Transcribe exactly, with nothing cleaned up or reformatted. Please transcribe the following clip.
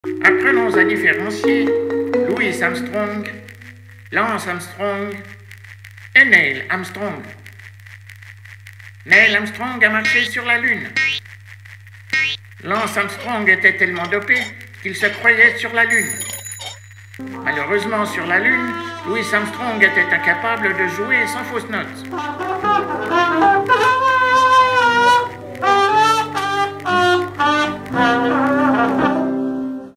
Apprenons à différencier Louis Armstrong, Lance Armstrong et Neil Armstrong. Neil Armstrong a marché sur la Lune. Lance Armstrong était tellement dopé qu'il se croyait sur la Lune. Malheureusement, sur la Lune, Louis Armstrong était incapable de jouer sans fausse note.